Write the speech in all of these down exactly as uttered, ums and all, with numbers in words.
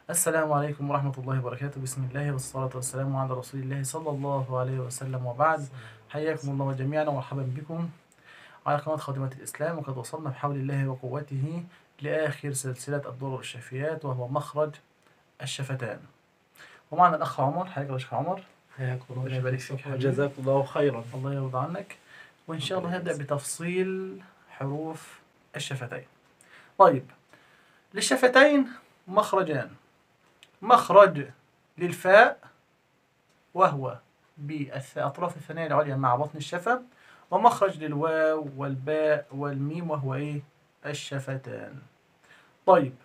السلام عليكم ورحمة الله وبركاته. بسم الله والصلاة والسلام على رسول الله صلى الله عليه وسلم، وبعد. حياكم الله جميعا ومرحبا بكم على قناة خادمة الإسلام. وقد وصلنا بحول الله وقوته لآخر سلسلة الدروس الشافيات، وهو مخرج الشفتان. ومعنا الأخ عمر. حياك الله يا شيخ عمر. حياكم الله. ربنا يبارك فيك حبيبي. جزاك الله خيرا. الله يرضى عنك. وإن شاء الله نبدأ بتفصيل حروف الشفتين. طيب، للشفتين مخرجان: مخرج للفاء وهو بأطراف الثنايا العليا مع بطن الشفة، ومخرج للواو والباء والميم وهو ايه؟ الشفتان. طيب،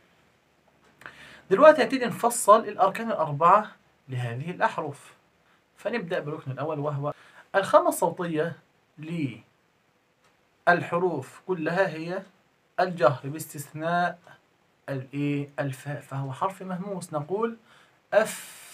دلوقتي هنبتدي نفصل الأركان الأربعة لهذه الأحرف. فنبدأ بالركن الأول، وهو الخامة الصوتية للحروف كلها هي الجهر باستثناء الايه؟ الفاء، فهو حرف مهموس. نقول أف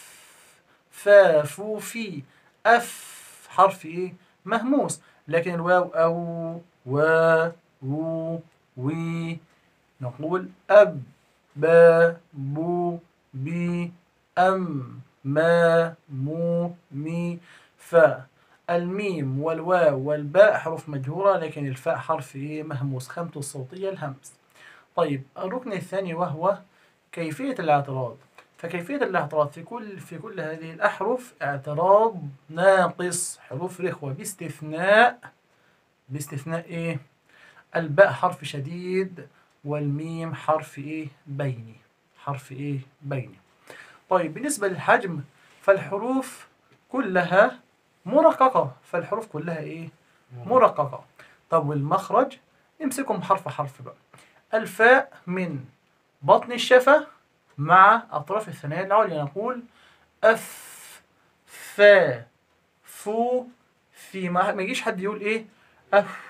فا فو في. أف حرف إيه؟ مهموس. لكن الواو أو و و وي. نقول أب با بو بي أم ما مو مي فا. الميم والواو والباء حروف مجهورة، لكن الفاء حرف إيه؟ مهموس، خامته الصوتية الهمس. طيب، الركن الثاني وهو كيفية الاعتراض. فكيفية الاعتراض في كل في كل هذه الأحرف اعتراض ناقص، حروف رخوة، باستثناء باستثناء إيه؟ الباء حرف شديد، والميم حرف إيه؟ بيني، حرف إيه؟ بيني. طيب، بالنسبة للحجم فالحروف كلها مرققة، فالحروف كلها إيه؟ مرققة. طب والمخرج نمسكهم حرف حرف بقى. الفاء من بطن الشفة مع أطراف الثنايا العليا، نقول أف فا فو في. ما ما يجيش حد يقول إيه؟ أف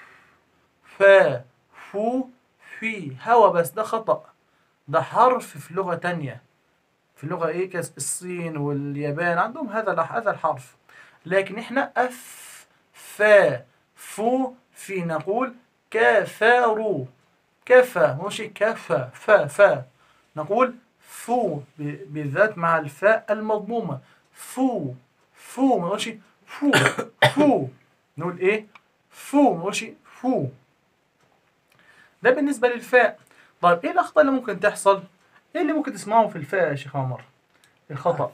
فا فو في هوا بس، ده خطأ. ده حرف في لغة تانية، في لغة إيه؟ كالصين واليابان عندهم هذا هذا الحرف. لكن إحنا أف فا فو في، نقول كفروا. كفى، مش كفى. فا فا نقول فو بالذات مع الفاء المضمومة. فو فو، ما نقولش فو فو. نقول ايه؟ فو، ما نقولش فو. ده بالنسبة للفاء. طيب، ايه الأخطاء اللي ممكن تحصل؟ ايه اللي ممكن تسمعه في الفاء يا شيخ عمر؟ الخطأ.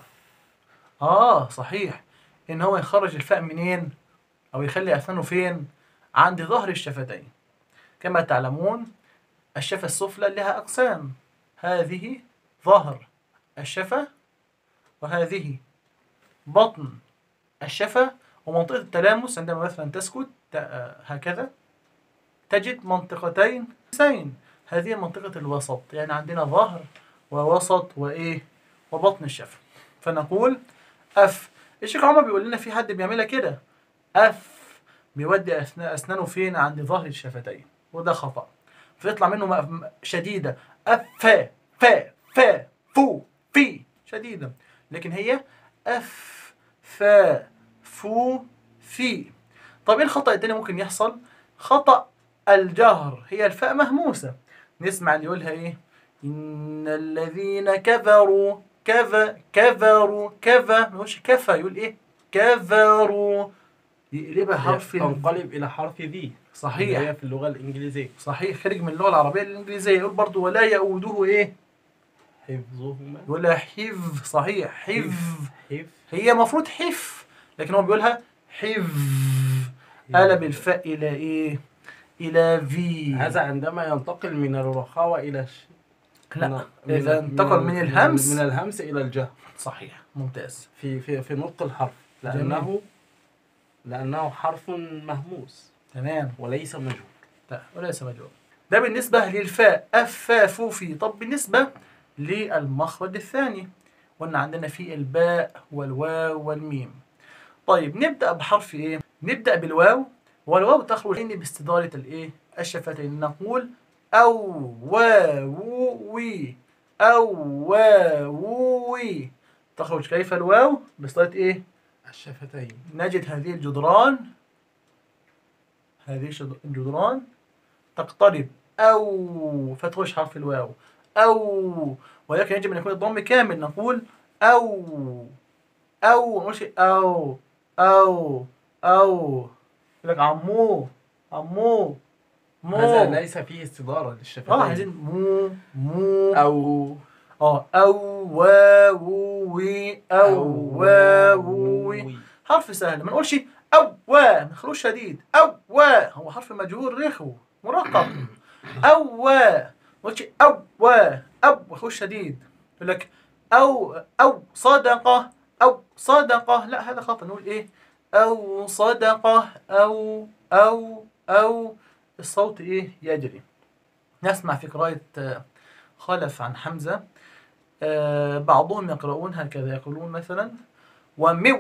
اه صحيح، ان هو يخرج الفاء منين؟ او يخلي أسنانه فين؟ عند ظهر الشفتين. كما تعلمون الشفة السفلى لها أقسام، هذه ظهر الشفة، وهذه بطن الشفة. ومنطقة التلامس عندما مثلا تسكت هكذا تجد منطقتين سين، هذه منطقة الوسط. يعني عندنا ظهر ووسط وإيه؟ وبطن الشفة. فنقول أف. الشيخ عمر بيقول لنا في حد بيعملها كده، أف بيودي أسنانه فين؟ عند ظهر الشفتين، وده خطأ، فيطلع منه شديدة. أف فا فا فا فو في شديدة. لكن هي أف فا فو في. طب ايه الخطأ التاني ممكن يحصل؟ خطأ الجهر. هي الفاء مهموسة، نسمع اللي يقولها ايه؟ إن الذين كفروا كذا كفروا كذا، ما يقولش كفى، يقول ايه؟ كفروا، يقلبها حرف تنقلب الى حرف ذي. صحيح، هي في اللغه الانجليزيه. صحيح، خارج من اللغه العربيه للانجليزيه. يقول برضو ولا يؤوده ايه؟ حفظهما. يقول حفظ. صحيح، حفظ. حف. هي مفروض حف، لكن هو بيقولها حفظ. قلب الفاء الى ايه؟ الى في. هذا عندما ينتقل من الرخاوه الى ش... لا، اذا انتقل من, من الهمس من الهمس الى الجهر. صحيح، ممتاز. في في في نطق الحرف، لانه جميل. لانه حرف مهموس، تمام، وليس مجهور. لا، وليس مجهور. ده بالنسبه للفاء اف فا فو في. طب بالنسبه للمخرج الثاني، قلنا عندنا في الباء والواو والميم. طيب، نبدأ بحرف ايه؟ نبدأ بالواو، والواو تخرج باستدارة الايه؟ الشفتين. نقول أو واو وي. أو واو وي. تخرج كيف الواو؟ باستدارة ايه؟ الشفتين. نجد هذه الجدران، هذه الجدران تقترب أو فتخرج حرف الواو. أو، ولكن يجب أن يكون الضم كامل. نقول أو أو، ما نقولش أو أو أو. يقول لك عمو عمو مو. هذا ليس فيه استدارة اه للشفتين. عايزين مو مو أو اه أو واو وي أو واو وي. حرف سهل، ما نقولش أو وا، ما نخلوش شديد. أو وا هو حرف مجهول رخو مرقق. أو وا، ما نقولش أو وا أو ما نخلوش شديد. يقول لك أو أو صدقة أو صدقة، لا هذا خطأ. نقول إيه أو صدقة أو أو أو. الصوت إيه يجري. نسمع في قراءة خلف عن حمزة، آه بعضهم يقرؤون هكذا، يقولون مثلا ومن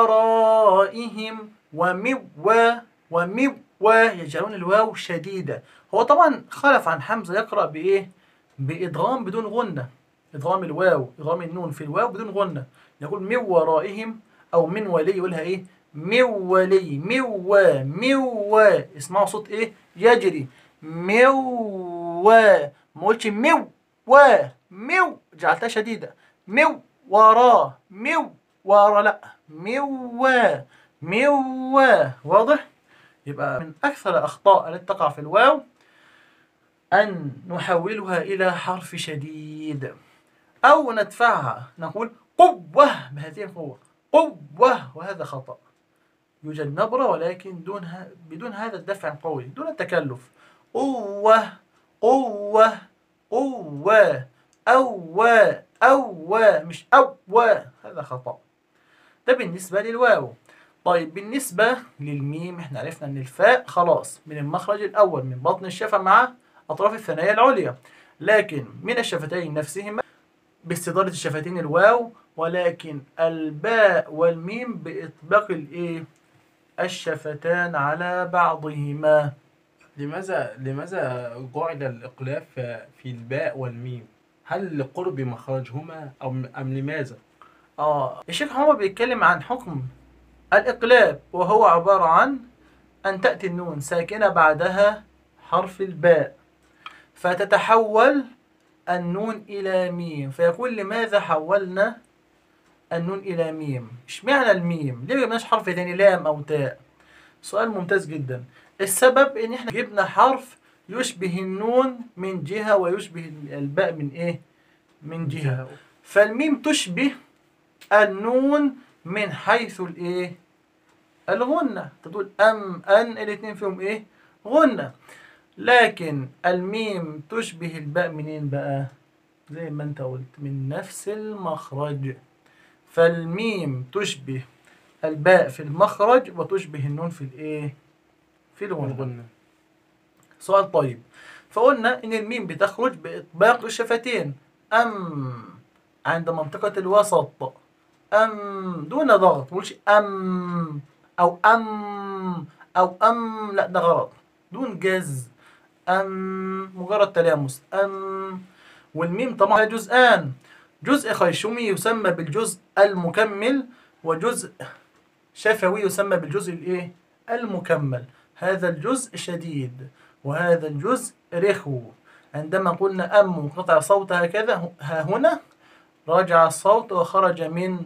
ورائهم ومن و ومن و، يجعلون الواو شديدة. هو طبعا خلف عن حمزة يقرأ بإيه؟ بإدغام بدون غنة، إدغام الواو، إدغام النون في الواو بدون غنة. يقول من ورائهم أو من ولي، يقولها إيه؟ من ولي من و من و. اسمعوا صوت إيه؟ يجري. من و، ما قلتش مو و مو، جعلتها شديدة. مو وراه مو ورا، لا مو مو. واضح؟ يبقى من أكثر الأخطاء التي تقع في الواو أن نحولها إلى حرف شديد أو ندفعها، نقول قوة بهذه القوة قوة، وهذا خطأ. يوجد نبرة ولكن دونها بدون هذا الدفع القوي، دون التكلف. قوة قوة قوة أوى أوى، مش أوى، هذا خطأ. ده بالنسبة للواو. طيب بالنسبة للميم، احنا عرفنا ان الفاء خلاص من المخرج الأول من بطن الشفة مع أطراف الثنايا العليا، لكن من الشفتين نفسهما باستدارة الشفتين الواو، ولكن الباء والميم بإطباق الايه الشفتان على بعضهما. لماذا لماذا جعل الإقلاف في الباء والميم؟ هل لقرب مخرجهما أو أم لماذا؟ آه الشيخ محمد بيتكلم عن حكم الإقلاب، وهو عبارة عن أن تأتي النون ساكنة بعدها حرف الباء، فتتحول النون إلى ميم، فيقول لماذا حولنا النون إلى ميم؟ اشمعنى الميم؟ ليه ما جبناش حرف تاني لام أو تاء؟ سؤال ممتاز جدا. السبب إن احنا جبنا حرف يشبه النون من جهة ويشبه الباء من إيه؟ من جهة. فالميم تشبه النون من حيث الإيه؟ الغنة. تقول أم أن، الاثنين فيهم إيه؟ غنة. لكن الميم تشبه الباء منين بقى؟ زي ما أنت قلت من نفس المخرج. فالميم تشبه الباء في المخرج وتشبه النون في الإيه؟ في الغنة. سؤال طيب. فقلنا إن الميم بتخرج بإطباق الشفتين أم عند منطقة الوسط، أم دون ضغط. مقولش أم أو أم أو أم، لا ده غلط، دون جز. أم مجرد تلامس أم. والميم طبعا جزءان، جزء خيشومي يسمى بالجزء المكمل، وجزء شفوي يسمى بالجزء الإيه؟ المكمل. هذا الجزء شديد وهذا الجزء رخو. عندما قلنا أم وانقطع صوت هكذا، ها هنا راجع الصوت وخرج من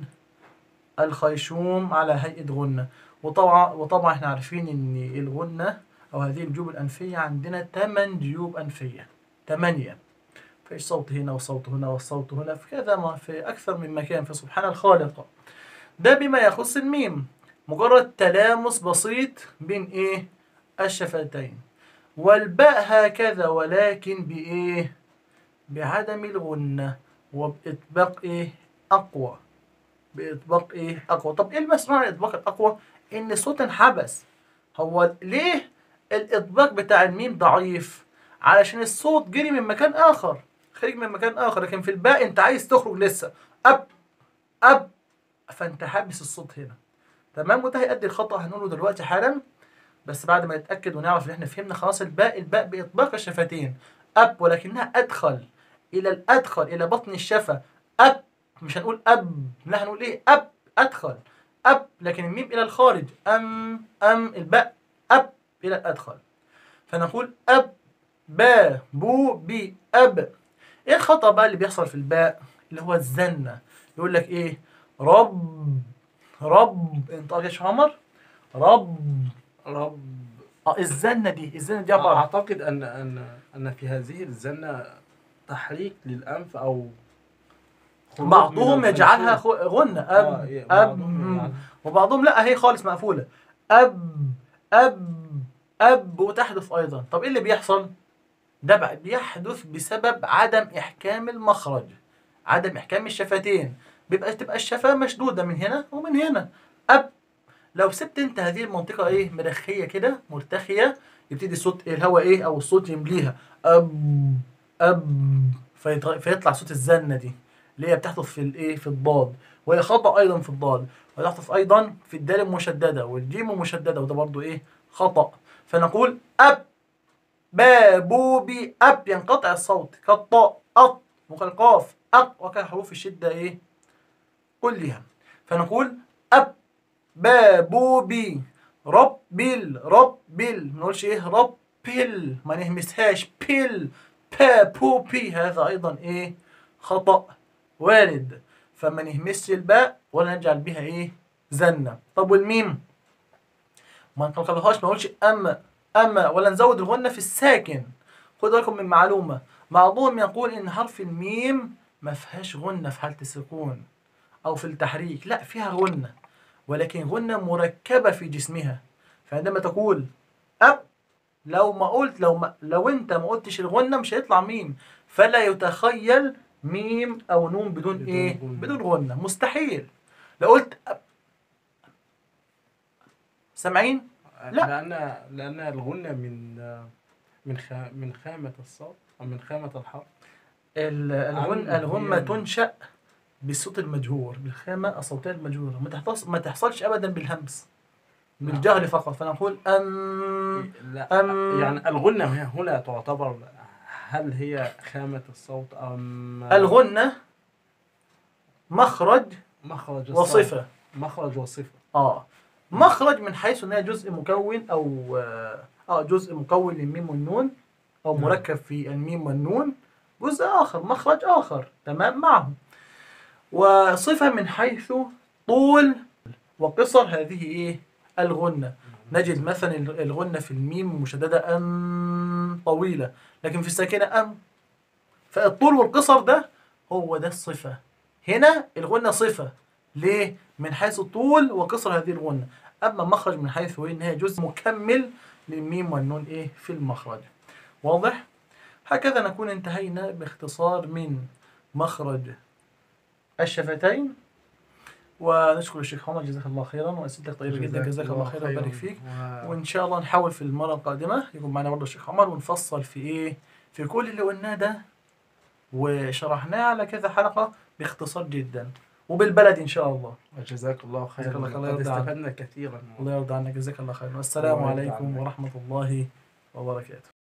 الخيشوم على هيئة غنة. وطبعا وطبعا احنا عارفين ان الغنة او هذه الجيوب الانفية عندنا ثمان جيوب انفية، ثمانية. فيش صوت هنا وصوت هنا والصوت هنا في كذا ما في اكثر من مكان في سبحان الخالق. ده بما يخص الميم، مجرد تلامس بسيط بين ايه الشفتين. والباء هكذا ولكن بايه؟ بعدم الغنة وبإطباق ايه اقوى، بإطباق إيه؟ أقوى. طب إيه المسؤول عن الإطباق الأقوى؟ إن الصوت انحبس. هو ليه الإطباق بتاع الميم ضعيف؟ علشان الصوت جري من مكان آخر، خرج من مكان آخر. لكن في الباء أنت عايز تخرج لسه أب أب، فأنت حابس الصوت هنا. تمام؟ وده هيؤدي الخطأ هنقوله دلوقتي حالا، بس بعد ما نتأكد ونعرف إن إحنا فهمنا خلاص الباء. الباء بإطباق الشفتين أب، ولكنها أدخل إلى الأدخل إلى بطن الشفة أب. مش هنقول أب، لا هنقول إيه؟ أب، أدخل أب. لكن الميم إلى الخارج أم أم، الباء أب إلى الأدخل. فنقول أب با بو بي أب. ايه الخطأ بقى اللي بيحصل في الباء؟ اللي هو الزنة. يقول لك ايه؟ رب رب انت يا شيخ عمر رب رب. اه الزنة دي الزنة دي عبارة. اعتقد ان ان ان في هذه الزنة تحريك للانف او خروج من بعضهم يجعلها الخيشوم. خ- غنة اه أب إيه، أب بعضهم يعني. وبعضهم لا هي خالص مقفولة. أب أب أب وتحدث أيضا. طب إيه اللي بيحصل؟ ده بقى بيحدث بسبب عدم إحكام المخرج، عدم إحكام الشفتين. بيبقى تبقى الشفاه مشدودة من هنا ومن هنا. أب لو سبت أنت هذه المنطقة إيه مرخية كده مرتخية، يبتدي الصوت إيه الهواء إيه أو الصوت يمليها أب أب فيطلع, فيطلع صوت الزنة دي اللي هي بتحدث في الإيه في الضاد، وهي خطأ أيضا في الضاد، وتحدث أيضا في الدال المشددة والجيم المشددة، وده برضو إيه خطأ. فنقول أب بابوبي أب ينقطع الصوت كالطاء أط وكالقاف أق وكحروف الشدة إيه كلها. فنقول أب بابوبي ربل ربل ما نقولش إيه ربل ما نهمسهاش بيل بابوبي، هذا أيضا إيه خطأ وارد. فما نهمسش الباء ولا نجعل بها إيه زنة. طب والميم ما نقلقلهاش، ما نقولش أما أما ولا نزود الغنة في الساكن. خدوا بالكم من معلومة، بعضهم يقول إن حرف الميم ما فيهاش غنة في حالة السكون أو في التحريك، لا فيها غنة ولكن غنة مركبة في جسمها. فعندما تقول أب لو ما قلت لو ما لو أنت ما قلتش الغنة مش هيطلع ميم، فلا يتخيل ميم أو نون بدون, بدون إيه؟ غنة. بدون غنة مستحيل. لو قلت أب سامعين؟ لا لان لان الغنة من من خ... من خامة الصوت او من خامة الحرف. ال- الغن أم الغنة هي تنشأ بالصوت المجهور بالخامة الصوتية المجهورة، ما تحصلش ما تحصلش أبدا بالهمس بالجهر فقط. فنقول أم لا أم يعني الغنة هنا تعتبر، هل هي خامة الصوت أم الغنة مخرج مخرج الصوت؟ وصفة. مخرج وصفة. اه مخرج من حيث انها جزء مكون او اه آه، جزء مكون للميم والنون او نعم. مركب في الميم والنون، جزء اخر مخرج اخر تمام معه. وصفة من حيث طول وقصر هذه ايه الغنة. نجد مثلا الغنة في الميم المشددة أم طويلة، لكن في الساكنة أم، فالطول والقصر ده هو ده الصفة. هنا الغنة صفة ليه؟ من حيث طول وقصر هذه الغنة. أما مخرج من حيث إن هي جزء مكمل للميم والنون إيه في المخرج. واضح؟ هكذا نكون انتهينا باختصار من مخرج الشفتين. ونشكر الشيخ عمر جزاك الله خيرا، وأسئلتك طيبة جدا جزاك الله خيرا وبارك فيك. و... وإن شاء الله نحاول في المرة القادمة يكون معنا برضه الشيخ عمر ونفصل في إيه في كل اللي قلناه ده وشرحناه على كذا حلقة باختصار جدا وبالبلد إن شاء الله. وجزاك الله خيرا، جزاك الله خير. الله قد يرضى عنك. استفدنا كثيرا. الله يرضى عنك جزاك الله خير. والسلام الله يرضى عليكم عنك. ورحمة الله وبركاته.